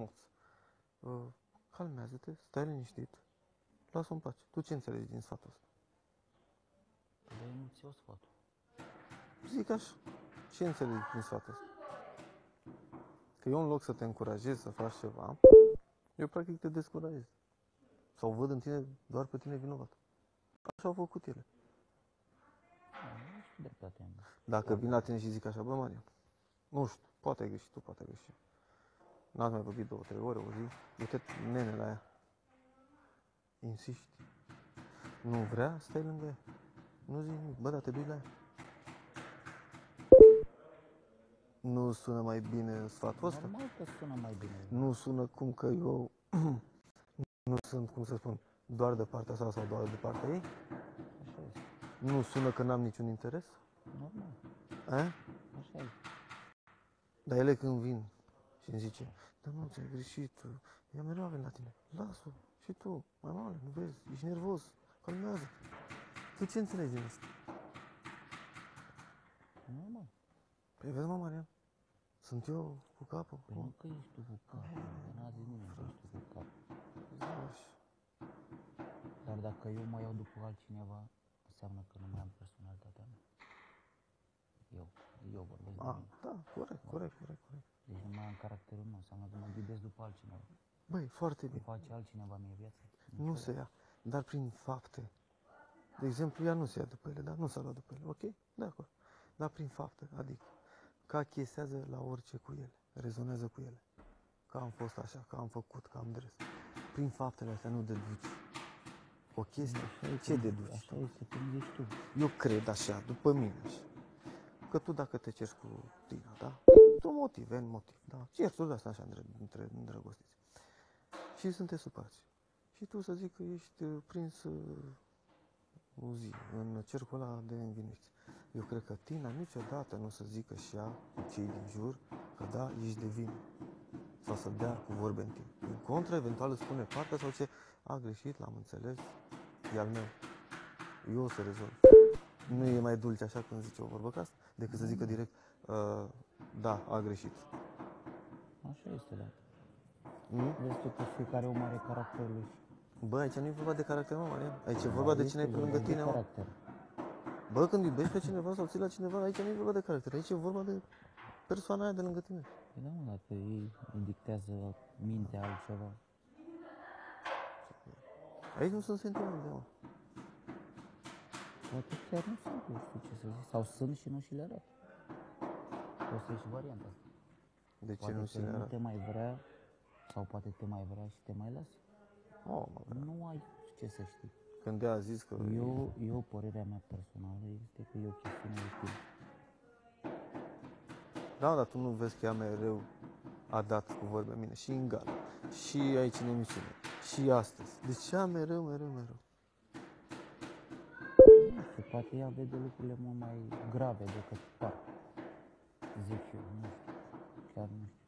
Calmează-te, stai liniștit, lasă-o în pace. Tu ce înțelegi din sfatul ăsta? Dar eu nu-ți iau sfatul. Zic așa, ce înțelegi din sfatul ăsta? Că eu în loc să te încurajez să faci ceva, eu practic te descurajez. Sau văd în tine doar pe tine vinovat. Așa au făcut ele. Nu știu dreptatea mea. Dacă vin la tine și zic așa, bă, Marian, nu știu, poate ai greșit tu, poate ai greșit. N-ați mai vorbit 2-3 ore, o zi, du-te, nene, la ea. Insisti. Nu vrea, stai lângă ea. Nu zici nimic, bă, dar te duci la ea. Nu sună mai bine sfatul ăsta? Normal că sună mai bine. Nu sună cum că eu nu sunt, cum să spun, doar de partea sa sau doar de partea ei? Așa este. Nu sună că n-am niciun interes? Normal. A? Așa e. Dar ele când vin și îmi zice, dar nu, ți-ai greșit, ea mereu a venit la tine. Lasă-o, și tu, mai mare, nu vezi, ești nervos, calmează. Tu ce înțelegi din asta? Normal. Păi vezi, mă, Marian, sunt eu cu capul. Păi nu că ești tu cu capul, că n-a zis nimeni că ești tu cu capul. Dar dacă eu mă iau după altcineva, înseamnă că nu mai am personalitatea mea. Eu vorbesc de mine. Da, corect. Deci nu mai am caracterul meu, înseamnă că mă ghidez după altcineva. Băi, foarte bine. Face altcineva mie viața. Nu se ia, dar prin fapte. De exemplu, ea nu se ia după ele, dar nu s-a luat după ele, ok? De acord. Dar prin fapte, adică că achesează la orice cu ele, rezonează cu ele. Că am fost așa, că am făcut, că am dres. Prin faptele astea nu deduci o chestie. Ce deduci? Așa este, cum zici tu. Eu cred așa, după mine așa. Că tu dacă te ceri cu Tina, da? Tu motiv, în motiv, da? Certuri de asta așa între îndrăgostiți. Și sunteți supărați. Și tu să zic că ești prins o zi în cercul ăla de învinuiți. Eu cred că Tina niciodată nu o să zică și ea, cei din jur, că da, ești de vină. Sau să dea cu vorbe în tine. În contră, eventual îți spune partea sau ce, a greșit, l-am înțeles, e al meu. Eu o să rezolv. Nu e mai dulce așa când zice o vorbă ca asta, decât să zică direct, da, a greșit. Așa este, da. Nu? Vezi tu că fiecare om are caracterul lui. Bă, aici nu e vorba de caracter, mă, Marian. Aici e vorba de cine ai pe lângă tine, mă. Caracter. Bă, când iubești pe cineva sau ții la cineva, aici nu e vorba de caracter, aici e vorba de persoana aia de lângă tine. Păi da, mă, dacă ei îi dictează mintea altceva. Aici nu sunt sentimente, mă. Poate chiar nu sunt, nu știu ce să zic. Sau sunt și nu și le arăt. Poate să ieși varianta asta. De ce Poate nu că se le nu arată? te mai vrea, sau poate te mai vrea și te mai lasă. Oh, mă, vrea. Nu ai ce să știi. Când ea a zis că... Eu, părerea mea personală este că e o chestiune de timp. Da, dar tu nu vezi că ea mereu a dat cu vorbe mine și în gala, și aici în emisiune, și astăzi. Deci ea mereu. Nu știu, poate ea vede lucrurile mult mai grave decât par. Zic eu, nu știu. Chiar nu știu.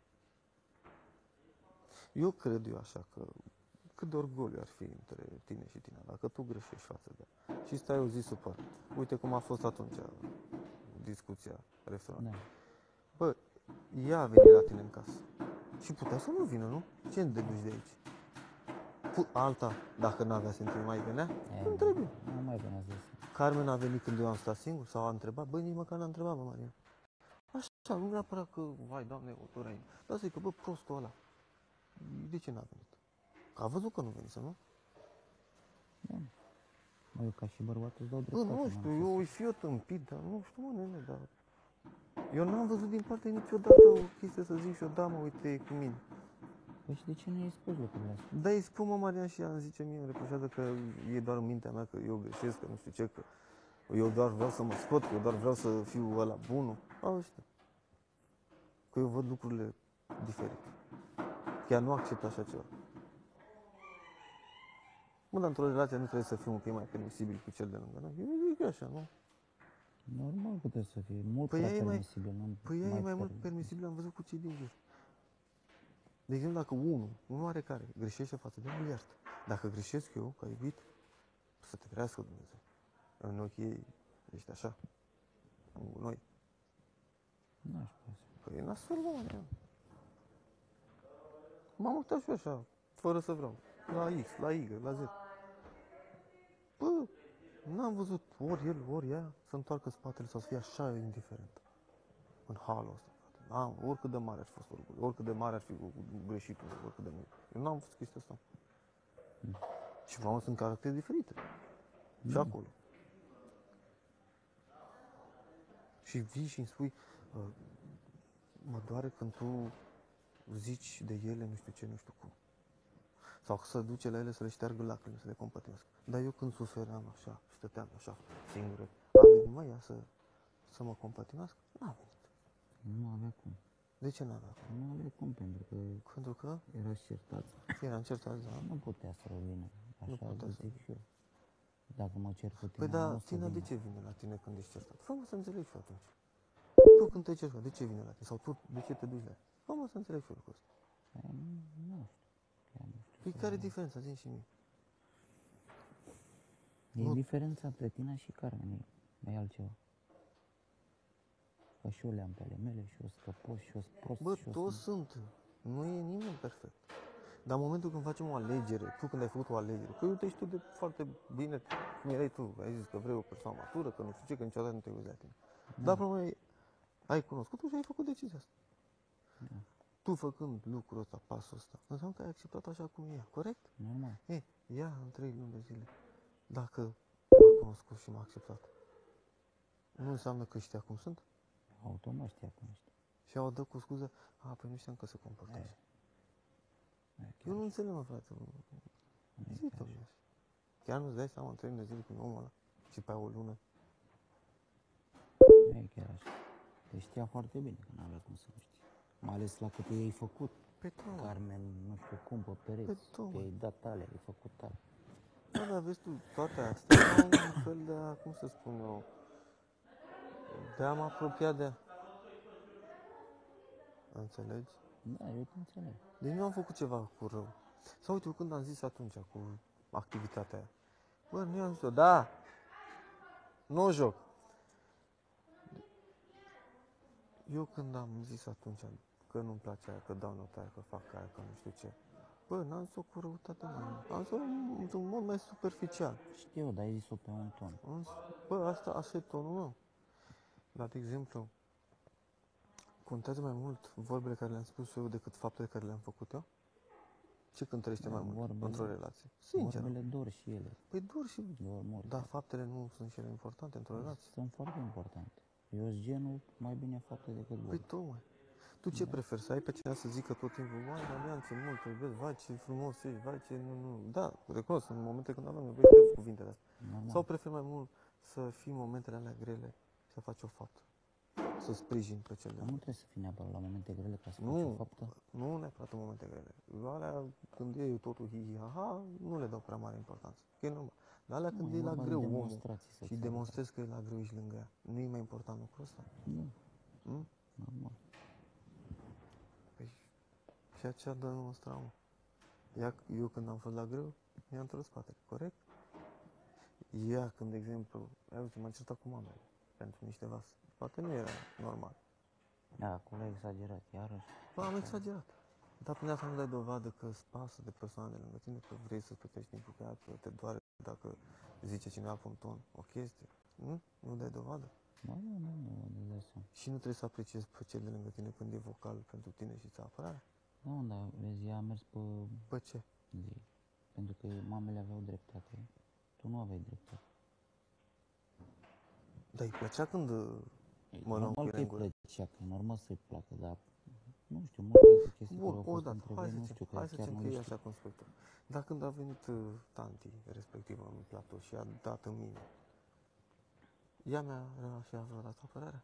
Eu cred așa că cât de orgoliu ar fi între tine și tine, dacă tu greșești față de ea și stai o zi supărat. Uite cum a fost atunci discuția restaurant. Da. Bă, ea a venit la tine în casă și putea să nu vină, nu? Ce deduci de aici? Alta, dacă n-avea sentiment, mai venea? Nu trebuie. Nu mai venea să zic. Carmen a venit când eu am stat singur sau a întrebat? Băi, nici măcar n-a întrebat, bă, Maria. Așa, nu neapărat că, vai, Doamne, o Dorain. Dar zic că, bă, prostul ăla, de ce n-a venit? Că a văzut că nu venise, nu? Da. Mă, eu ca și bărbat îți dau Bă, dreptate. nu știu, eu îi fiu tâmpit, dar nu știu, mă, nene, dar... Eu n-am văzut din partea niciodată o chestie să zic și eu, da, mă, uite, e cu mine. Păi și de ce nu i-ai spus lucrurile astea? Da, îi spun, mă, Marian, și ea îmi zice mie, îmi reproșează că e doar în mintea mea, că eu greșesc, că nu știu ce, că eu doar vreau să mă scot, că eu doar vreau să fiu ăla bunul. Auzi, că eu văd lucrurile diferite. Chiar nu accept așa ceva. Mă, dar într-o relație nu trebuie să fim un pic mai permisibil cu cel de lângă noi. Eu zic așa, nu? Normal că trebuie să fie mult Păi prea ea e permisibil. Păi ea e mai mult permisibil, am văzut cu cei din jur. De exemplu, dacă unul are care greșește față de el, iartă. Dacă greșesc eu, ca iubit, să te crească Dumnezeu. În ochii ei ești așa, în noi. Nu aș putea să. Păi e nasol, mă, Marian. M-am uitat și eu așa, fără să vreau. La X, la Y, la Z. Bă, n-am văzut ori el, ori ea să întoarcă spatele sau să fie așa indiferent. În halul ăsta. Oricât de mare ar fi fost orgoliu, oricât de mare ar fi greșitul, oricât de mic. Eu n-am văzut chestia asta. Și vreau sunt caractere diferite. Și acolo. Și vii și îmi spui, mă doare când tu zici de ele nu știu ce, nu știu cum. Sau să duce la ele să le șteargă lacrimile, să le compătimească. Dar eu când sufeream așa, stăteam așa, singură, a venit mă ea să mă compătimească? N-a venit. Nu avea cum. De ce n-avea cum? Nu avea cum, pentru că Pentru că erați certați. eram certați, da. Nu putea să revină. Nu Așa putea să zic și eu. Dacă mă cer cu tine, Păi da, nu o să Tina, de vină. ce vine la tine când ești certat? Fă-mă să înțeleg și eu atunci. Tu când te ceri, de ce vine la tine? Sau tu, de ce te duci la ea? Fă-mă să înțeleg și eu lucrul ăsta. Păi, nu știu. Chiar nu știu. Păi care e diferența? Zi și mie. E Nu- diferența între tine și Carmen, e altceva. Că și eu le-am pe ale mele, și eu sunt căpos, și eu sunt prost, Bă, și eu toți sunt. Nu e nimeni perfect. Dar în momentul când facem o alegere, tu când ai făcut o alegere, că uite și tu de foarte bine, cum erai tu, ai zis că vrei o persoană matură, că nu știu ce, că niciodată nu te uiți la tine. Dar problema e, ai cunoscut-o și ai făcut decizia asta. Tu făcând lucrul ăsta, pasul ăsta, înseamnă că ai acceptat așa cum e, corect? normal. Ea în 3 luni de zile, dacă m-a cunoscut și m-a acceptat, nu înseamnă că știa cum sunt? Automat știa cum ești. Și au dă cu scuză, păi nu știam că se comportă așa. Nu e Eu chiar, nu înțeleg, mă, frate. nu e Zi, chiar așa. domnule. Chiar nu-ți dai seama în 3 luni de zile cu omul ăla și pe o lună? Nu e chiar așa. Deci știa foarte bine că n-avea cum să nu știe. Mai ales la cât ei făcut. Pe tu, Carmen, nu știu cum, pe pereți. Păi tu, mă. I-ai dat alea, ai făcut alea. Da, dar vezi tu, toate astea au un fel de, cum să spun eu, de a mă apropia de ea. Înțelegi? Da, eu te înțeleg. Deci nu am făcut ceva cu rău. Sau uite, eu când am zis atunci cu activitatea aia, bă, nu i-am zis-o, da, nu o joc. Eu când am zis atunci că nu-mi place aia, că dau nota aia, că fac aia, că nu știu ce, bă, n-am zis-o cu răutate, mă. Am zis-o într-un mod mai superficial. Știu, dar ai zis-o pe un ton. Am zis, bă, asta e tonul meu. Dar, de exemplu, contează mai mult vorbele care le-am spus eu decât faptele care le-am făcut eu? Ce cântărește mai mult vorbele- într-o relație? Sincer. Vorbele dor și ele. Păi dur și... Dor mor. Dar faptele nu sunt și ele importante într-o relație? Sunt foarte importante. Eu sunt genul mai bine fapte decât Păi vorbe. tocmai. Tu ce preferi? Să ai pe cineva să zică tot timpul, vai, Damian, ce mult te iubesc, vai, ce frumos ești, vai, ce nu. Da, recunosc, în momente când avem nevoie de cuvintele astea. Normal. Sau preferi mai mult să fii în momentele alea grele și să faci o faptă? Să sprijin pe cel de Dar nu trebuie să fii neapărat la momente grele ca să faci Nu. o faptă. Nu neapărat în momente grele. Alea, când e totul hi ha nu le dau prea mare importanță. Că e normal. Dar alea când Nu, e la vorba de greu omul demonstrații să-ți și arate. demonstrezi că e la greu, ești lângă ea, nu e mai important lucrul ăsta? Nu, Mm? normal. Păi, și aceea dă demonstra, mă. Eu când am fost la greu, mi-am întors spatele, corect? Ea când, de exemplu, uite, m-am certat cu mama pentru niște vase. Poate nu era normal. Da, acolo ai exagerat, iarăși. Bă, am exagerat. Dar până asta nu dai dovadă că îți pasă de persoana de lângă tine, că vrei să petreci timpul cu ea, că te doare dacă zice cineva pe un ton o chestie. Nu? Nu dai dovadă? Ba, nu dai seama. Și nu trebuie să apreciezi pe cel de lângă tine când e vocal pentru tine și ți apărare? Da, dar vezi, ea a mers pe Bă, ce? zi. Pentru că mamele aveau dreptate. Tu nu aveai dreptate. Dar îi plăcea când mă luam cu Normal ele că în îi gură. plăcea, că e normal să-i placă, dar nu știu, multe alte chestii care Bun, au o fost dată, între hai voi, să nu zicem, știu, că hai să chiar zicem nu că le e știu. așa cum spui tu. Dar când a venit tanti respectivă în platou și a dat în mine, ea mi-a relaxat vreodată apărarea?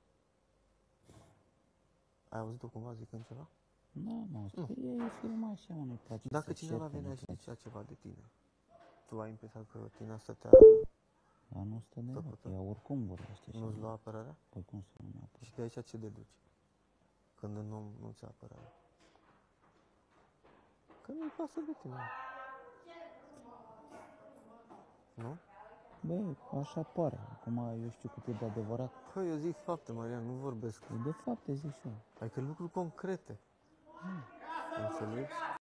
Ai auzit-o cumva zicând ceva? Nu, e film așa, nu-i place Dacă să cineva certe, venea nu-i și place. zicea ceva de tine, tu ai impresia că tine stătea, Dar nu stă deloc, Tăcută. ea oricum vorbește așa. nu-ți lua apărarea? Păi cum să nu neapărat? Și de aici ce deduci? Când un om nu ți-a apărarea. Că nu-i pasă de tine. Nu? Bă, așa pare. Acum eu știu cât e de adevărat. Păi eu zic fapte, Marian, nu vorbesc. De fapt, zic și eu. Adică lucruri concrete. Înțelegi?